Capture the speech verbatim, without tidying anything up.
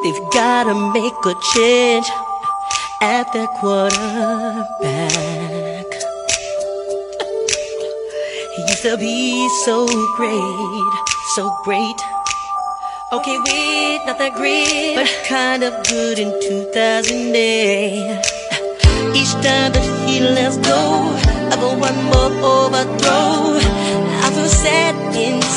They've gotta make a change at their quarterback. He used to be so great, so great. Okay, wait, not that great, but kind of good in two thousand eight. Each time that he lets go of a one more overthrow, I feel sad inside.